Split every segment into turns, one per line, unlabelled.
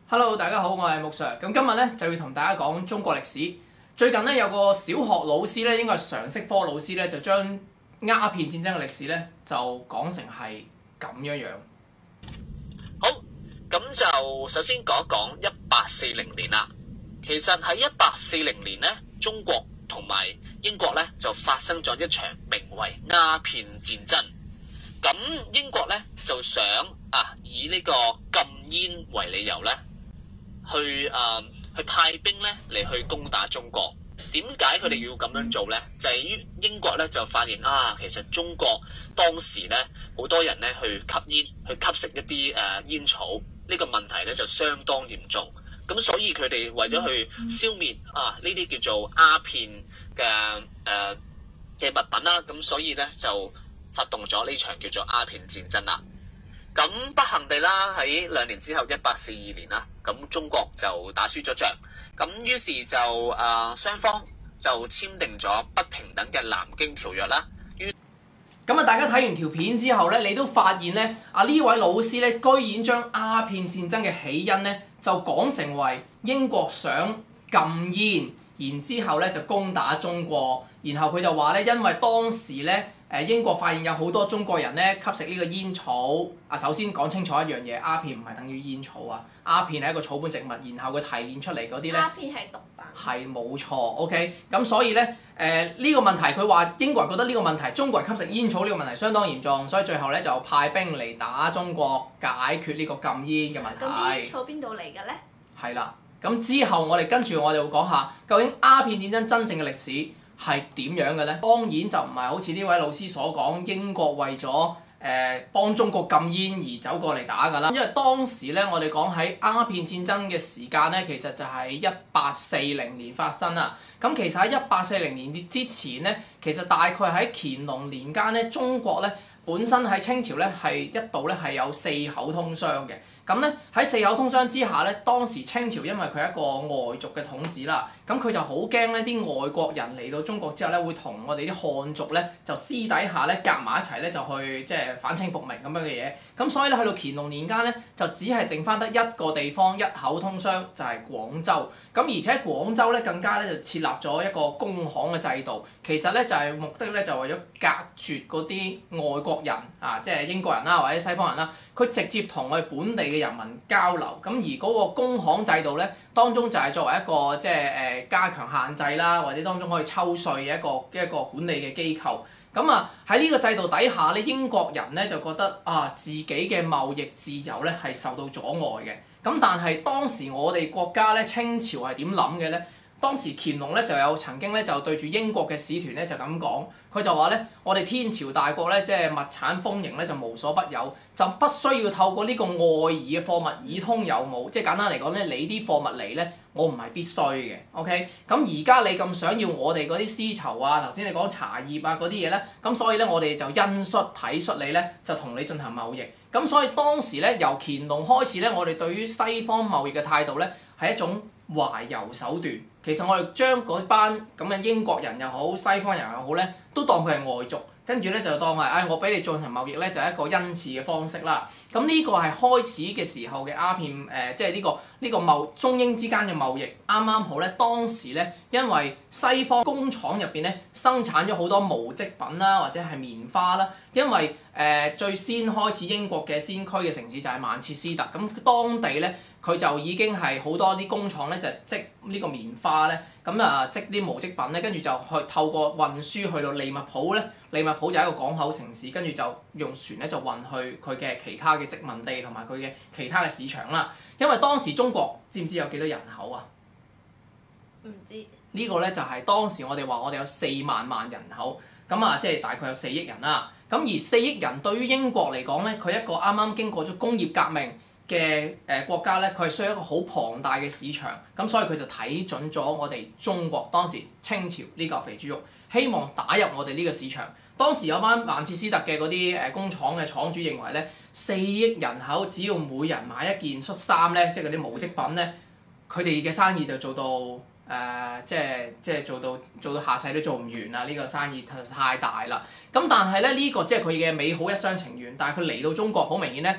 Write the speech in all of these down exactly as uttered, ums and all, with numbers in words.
Hello， 大家好，我係木 Sir。咁今日咧就要同大家講中國歷史。最近咧有個小學老師咧，應該係常識科老師咧，就將鴉片戰爭嘅歷史咧就講成係咁樣樣。
好，咁就首先講一講一八四零年啦。其實喺一八四零年咧，中國同埋英國咧就發生咗一場名為鴉片戰爭。咁英國咧就想啊以呢個禁煙為理由咧，去誒、呃、去派兵咧嚟去攻打中國。點解佢哋要咁樣做咧？就係於英國咧就發現啊，其實中國當時咧好多人咧去吸煙，去吸食一啲誒、呃、煙草，呢、這個問題咧就相當嚴重。咁所以佢哋為咗去消滅啊呢啲叫做鴉片嘅誒嘅物品啦，咁所以咧就發動咗呢場叫做鴉片戰爭啦。咁不幸地啦，喺兩年之後，一八四二年啦，咁中國就打輸咗仗。咁於是就誒、呃、雙方就簽訂咗不平等嘅南京條約啦。
咁啊，大家睇完條片之後咧，你都發現咧，啊呢位老師咧，居然將鴉片戰爭嘅起因咧，就講成為英國想禁煙，然之後咧就攻打中國。然後佢就話咧，因為當時咧，誒英國發現有好多中國人咧吸食呢個煙草。啊，首先講清楚一樣嘢，鴉片唔係等於煙草啊，鴉片係一個草本植物，然後佢提煉出嚟嗰啲咧，
鴉片係毒品。
係冇錯 ，OK。咁所以咧，誒、呃、呢、這個問題，佢話英國人覺得呢個問題，中國人吸食煙草呢個問題相當嚴重，所以最後咧就派兵嚟打中國，解決呢個禁煙嘅問題。
咁啲煙草邊度嚟嘅咧？係
啦，咁之後我哋跟住我哋會講下，究竟鴉片戰爭真正嘅歷史係點樣嘅咧？當然就唔係好似呢位老師所講，英國為咗誒、呃、幫中國禁煙而走過嚟打㗎啦。因為當時咧，我哋講喺鴉片戰爭嘅時間咧，其實就係一八四零年發生啦。咁其實喺一八四零年之前咧，其實大概喺乾隆年間咧，中國咧本身喺清朝咧係一度咧係有四口通商嘅。咁咧喺四口通商之下咧，當時清朝因為佢係一個外族嘅統治啦，咁佢就好驚咧啲外國人嚟到中國之後咧，會同我哋啲漢族咧就私底下咧夾埋一齊咧就去即係反清復明咁樣嘅嘢。咁所以咧去到乾隆年間咧，就只係剩翻得一個地方一口通商，就係廣州。咁而且廣州咧更加咧就設立咗一個公行嘅制度，其實咧就係目的咧就為咗隔絕嗰啲外國人啊，即係英國人啦或者西方人啦，佢直接同我哋本地嘅人民交流。咁而嗰個公行制度咧，當中就係作為一個即係誒加強限制啦，或者當中可以抽稅嘅一個一個管理嘅機構。咁啊喺呢個制度底下咧，英國人咧就覺得啊自己嘅貿易自由咧係受到阻礙嘅。咁但係當時我哋國家咧清朝係點諗嘅咧？當時乾隆咧就有曾經咧就對住英國嘅使團咧就咁講，佢就話咧：我哋天朝大國咧即係物產豐盈咧就無所不有，就不需要透過呢個外夷嘅貨物以通有無。即係簡單嚟講咧，你啲貨物嚟咧，我唔係必須嘅。OK，咁而家你咁想要我哋嗰啲絲綢啊，頭先你講茶葉啊嗰啲嘢咧，咁所以咧我哋就因恤體恤你咧，就同你進行貿易。咁所以當時咧由乾隆開始咧，我哋對於西方貿易嘅態度咧係一種懷柔手段。其實我哋將嗰班咁嘅英國人又好，西方人又好咧，都當佢係外族，跟住咧就當係，唉、哎，我俾你進行貿易咧，就係一個恩賜嘅方式啦。咁呢個係開始嘅時候嘅鴉片誒、呃，即係呢、這個呢、這個貿中英之間嘅貿易，啱啱好咧。當時咧，因為西方工廠入邊咧生產咗好多毛織品啦，或者係棉花啦。因為誒、呃、最先開始英國嘅先驅嘅城市就係曼徹斯特，咁當地咧。佢就已經係好多啲工廠咧，就織呢個棉花咧，咁啊織啲毛織品咧，跟住就去透過運輸去到利物浦咧，利物浦就係一個港口城市，跟住就用船咧就運去佢嘅其他嘅殖民地同埋佢嘅其他嘅市場啦。因為當時中國知唔知有幾多人口啊？
唔知。
呢個咧就係當時我哋話我哋有四萬萬人口，咁啊即係大概有四億人啦。咁而四億人對於英國嚟講咧，佢一個啱啱經過咗工業革命嘅誒國家咧，佢係需要一個好龐大嘅市場，咁所以佢就睇準咗我哋中國當時清朝呢嚿肥豬肉，希望打入我哋呢個市場。當時有班曼徹斯特嘅嗰啲誒工廠嘅廠主認為咧，四億人口只要每人買一件恤衫咧，即係嗰啲毛織品咧，佢哋嘅生意就做到誒、呃，即係即係做到做到下世都做唔完啦！呢、這個生意太大啦。咁但係咧呢、這個即係佢嘅美好一廂情願，但係佢嚟到中國好明顯咧。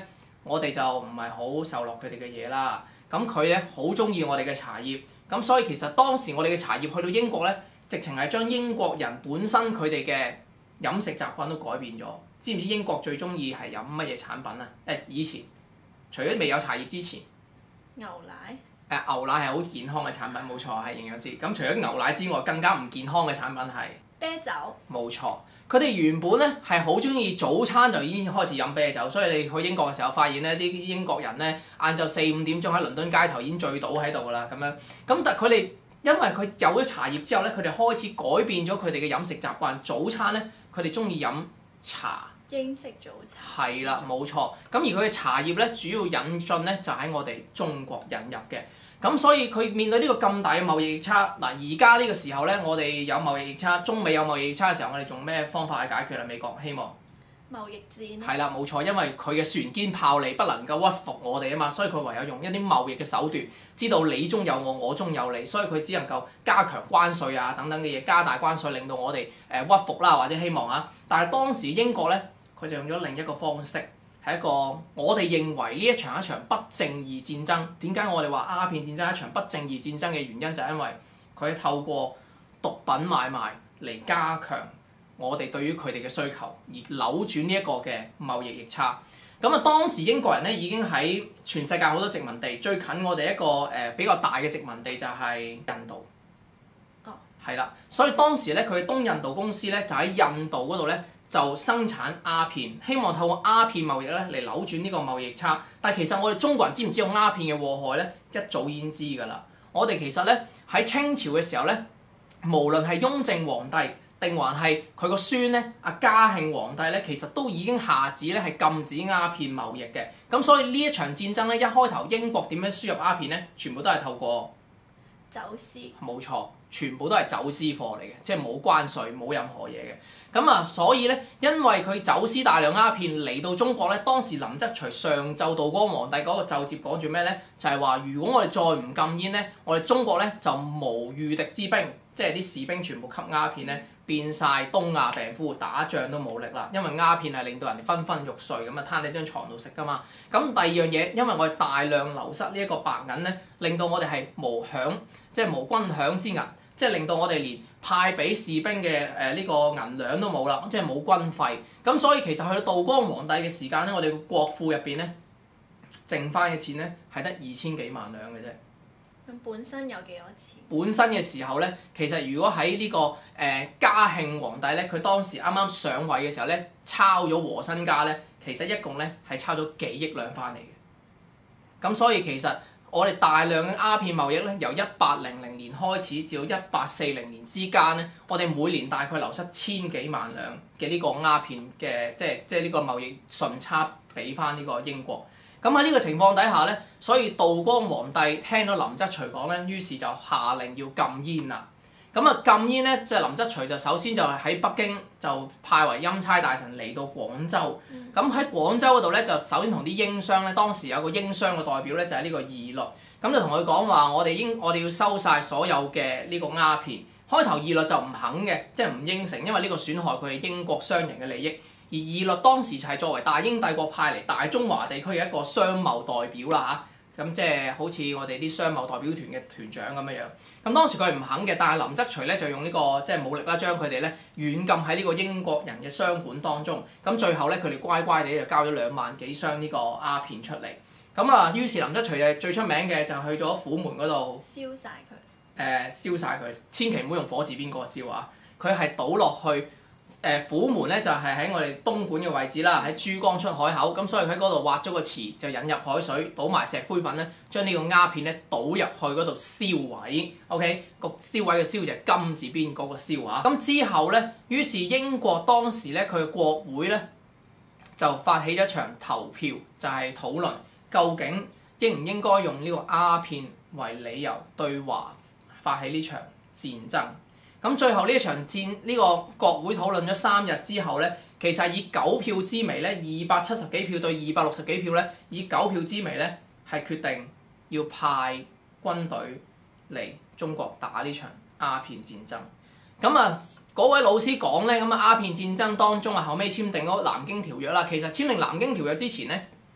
我哋就唔係好受落佢哋嘅嘢啦。咁佢咧好中意我哋嘅茶葉，咁所以其實當時我哋嘅茶葉去到英國咧，直情係將英國人本身佢哋嘅飲食習慣都改變咗。知唔知英國最中意係飲乜嘢產品啊？誒以前除咗未有茶葉之前，
牛奶。
誒、呃、牛奶係好健康嘅產品，冇錯係營養師。咁除咗牛奶之外，更加唔健康嘅產品係
啤酒。
冇錯，佢哋原本咧係好中意早餐就已經開始飲啤酒，所以你去英國嘅時候發現咧，啲英國人咧晏晝四五點鐘喺倫敦街頭已經醉倒喺度㗎啦，咁樣。咁但係佢哋因為佢有咗茶葉之後咧，佢哋開始改變咗佢哋嘅飲食習慣。早餐咧，佢哋中意飲茶。
英式早茶。
係啦，冇錯。咁而佢嘅茶葉咧，主要引進咧就喺我哋中國引入嘅。咁所以佢面對呢個咁大嘅貿易逆差，嗱而家呢個時候咧，我哋有貿易逆差，中美有貿易逆差嘅時候，我哋用咩方法去解決啊？美國希望
貿易戰。
係啦，冇錯，因為佢嘅船堅炮利不能夠屈服我哋啊嘛，所以佢唯有用一啲貿易嘅手段，知道你中有我，我中有你，所以佢只能夠加強關稅啊等等嘅嘢，加大關稅，令到我哋誒屈服啦，或者希望啊。但係當時英國咧，佢就用咗另一個方式。係一個我哋認為呢一場一場不正義戰爭。點解我哋話鴉片戰爭一場不正義戰爭嘅原因就係因為佢透過毒品買賣嚟加強我哋對於佢哋嘅需求，而扭轉呢一個嘅貿易逆差。咁啊，當時英國人咧已經喺全世界好多殖民地，最近我哋一個誒、呃、比較大嘅殖民地就係印度。
哦。係
啦，所以當時咧佢東印度公司咧就喺印度嗰度咧，就生產鴉片，希望透過鴉片貿易咧嚟扭轉呢個貿易逆差。但係其實我哋中國人知唔知道鴉片嘅禍害咧？一早已經知㗎啦。我哋其實咧喺清朝嘅時候咧，無論係雍正皇帝定還係佢個孫咧，阿嘉慶皇帝咧，其實都已經下旨咧係禁止鴉片貿易嘅。咁所以呢一場戰爭咧，一開頭英國點樣輸入鴉片咧？全部都係透過
走私。
冇錯，全部都係走私貨嚟嘅，即係冇關稅，冇任何嘢嘅。咁啊，所以咧，因為佢走私大量鴉片嚟到中國咧，當時林則徐上奏道光皇帝嗰個奏折講住咩咧？就係話，如果我哋再唔禁煙咧，我哋中國咧就無禦敵之兵，即係啲士兵全部吸鴉片咧，變晒東亞病夫，打仗都冇力啦。因為鴉片係令到人哋昏昏欲睡咁啊，攤喺張床度食噶嘛。咁第二樣嘢，因為我哋大量流失呢一個白銀咧，令到我哋係無餉，即係無軍餉之銀。即係令到我哋連派俾士兵嘅誒呢個銀兩都冇啦，即係冇軍費。咁所以其實去到道光皇帝嘅時間咧，我哋個國庫入邊咧，剩翻嘅錢咧係得二千幾萬兩嘅啫。
咁本身有幾多錢？
本身嘅時候咧，其實如果喺呢、這個誒、呃、嘉慶皇帝咧，佢當時啱啱上位嘅時候咧，抄咗和珅家咧，其實一共咧係抄咗幾億兩翻嚟嘅。咁所以其實我哋大量嘅鴉片貿易咧，由一八零零年開始至到一八四零年之間咧，我哋每年大概流失千幾萬兩嘅呢個鴉片嘅，即係即係呢個貿易順差俾翻呢個英國。咁喺呢個情況底下咧，所以道光皇帝聽到林則徐講咧，於是就下令要禁煙啦。咁啊禁煙咧，即係林則徐就首先就係喺北京就派為欽差大臣嚟到廣州。咁喺廣州嗰度咧，就首先同啲英商咧，當時有個英商嘅代表咧，就係呢個義律。咁就同佢講話，我哋應我哋要收晒所有嘅呢個鴉片。開頭義律就唔肯嘅，即係唔應承，因為呢個損害佢哋英國商人嘅利益。而義律當時就係作為大英帝國派嚟大中華地區嘅一個商貿代表啦嚇，咁即係好似我哋啲商貿代表團嘅團長咁樣樣。咁當時佢係唔肯嘅，但係林則徐咧就用呢、這個即係武力啦，將佢哋咧軟禁喺呢個英國人嘅商館當中。咁最後咧，佢哋乖乖地就交咗兩萬幾箱呢個鴉片出嚟。咁啊，於是林則徐誒最出名嘅就去咗虎門嗰度
燒晒佢。誒、
呃，燒晒佢，千祈唔好用火字邊個燒啊！佢係倒落去。誒虎門咧就係喺我哋東莞嘅位置啦，喺珠江出海口，咁所以佢喺嗰度挖咗個池，就引入海水，倒埋石灰粉咧，將呢個鴉片咧倒入去嗰度燒毀。OK，個燒毀嘅燒就係金字邊嗰個燒啊。咁之後咧，於是英國當時咧佢嘅國會咧就發起咗一場投票，就係討論究竟應唔應該用呢個鴉片為理由對華發起呢場戰爭。咁最後呢一場戰，呢、這個國會討論咗三日之後咧，其實以九票之微咧，二百七十幾票對二百六十幾票咧，以九票之微咧係決定要派軍隊嚟中國打呢場鴉片戰爭。咁啊，嗰位老師講咧，咁啊鴉片戰爭當中啊，後尾簽訂嗰個南京條約啦。其實簽訂南京條約之前咧，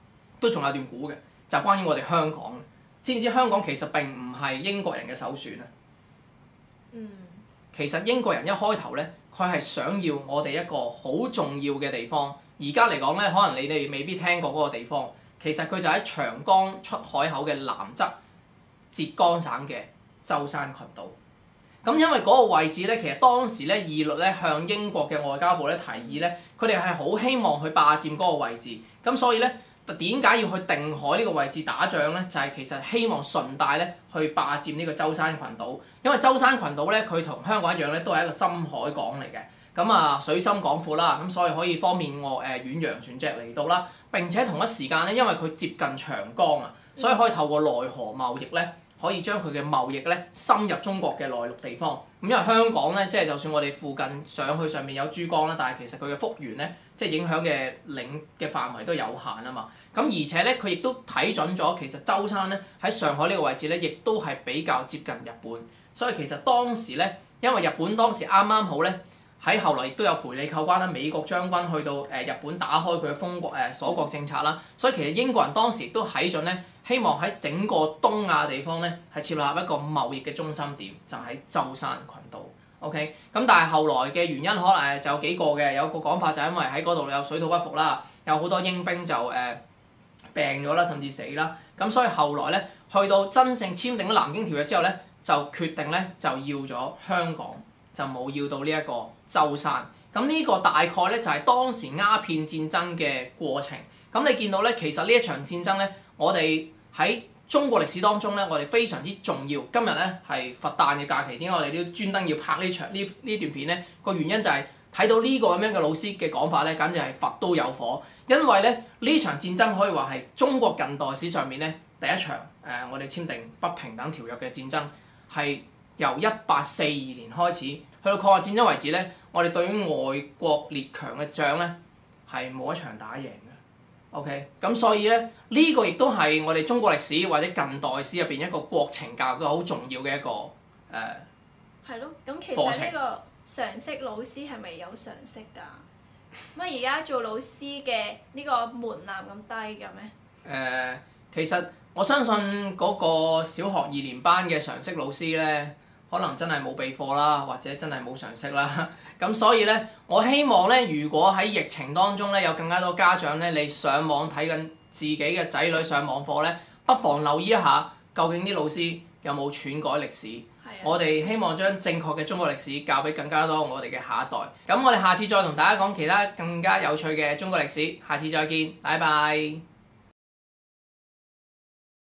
都仲有段古嘅，就係關於我哋香港嘅。知唔知香港其實並唔係英國人嘅首選啊？
嗯。
其實英國人一開頭咧，佢係想要我哋一個好重要嘅地方。而家嚟講咧，可能你哋未必聽過嗰個地方。其實佢就喺長江出海口嘅南側，浙江省嘅舟山群島。咁因為嗰個位置咧，其實當時咧義律咧向英國嘅外交部咧提議咧，佢哋係好希望去霸佔嗰個位置。咁所以咧，點解要去定海呢個位置打仗咧？就係、是、其實希望順帶咧去霸佔呢個舟山群島。因為舟山群島咧，佢同香港一樣咧，都係一個深海港嚟嘅。咁啊，水深廣闊啦，咁所以可以方便我誒遠洋船隻嚟到啦。並且同一時間咧，因為佢接近長江啊，所以可以透過內河貿易咧，可以將佢嘅貿易咧深入中國嘅內陸地方。咁因為香港咧，即係就算我哋附近上去上面有珠江啦，但係其實佢嘅幅員咧，即係影響嘅領嘅範圍都有限啊嘛。咁而且咧，佢亦都睇準咗，其實舟山咧喺上海呢個位置咧，亦都係比較接近日本。所以其實當時咧，因為日本當時啱啱好咧。喺後來亦都有賠利扣關啦，美國將軍去到誒日本打開佢嘅封國誒鎖國政策啦，所以其實英國人當時亦都睇準咧，希望喺整個東亞地方咧係設立一個貿易嘅中心點，就喺舟山群島。OK，咁但係後來嘅原因可能誒就有幾個嘅，有個講法就係因為喺嗰度有水土不服啦，有好多英兵就誒、呃、病咗啦，甚至死啦。咁所以後來咧，去到真正簽訂咗南京條約之後咧，就決定咧就要咗香港。就冇要到呢一個舟山，咁呢個大概咧就係當時鴉片戰爭嘅過程。咁你見到咧，其實呢一場戰爭咧，我哋喺中國歷史當中咧，我哋非常之重要。今日咧係佛誕嘅假期，點解我哋都專登要拍呢場呢呢段片咧？個原因就係睇到呢個咁樣嘅老師嘅講法咧，簡直係佛都有火。因為咧呢場戰爭可以話係中國近代史上面咧第一場誒、呃、我哋簽訂不平等條約嘅戰爭，係由一八四二年開始，去到抗日戰爭為止咧，我哋對於外國列強嘅仗咧係冇一場打贏嘅。OK，咁所以咧呢、這個亦都係我哋中國歷史或者近代史入邊一個國情教育都好重要嘅一個誒。
係咯，咁其實呢個常識老師係咪有常識㗎？乜而家做老師嘅呢個門檻咁低嘅咩？誒、
呃，其實我相信嗰個小學二年班嘅常識老師咧。可能真係冇備課啦，或者真係冇常識啦。咁所以咧，我希望咧，如果喺疫情當中咧，有更加多家長咧，你上網睇緊自己嘅仔女上網課咧，不妨留意一下，究竟啲老師有冇篡改歷史？
係啊。我
哋希望將正確嘅中國歷史教俾更加多我哋嘅下一代。咁我哋下次再同大家講其他更加有趣嘅中國歷史，下次再見，拜拜。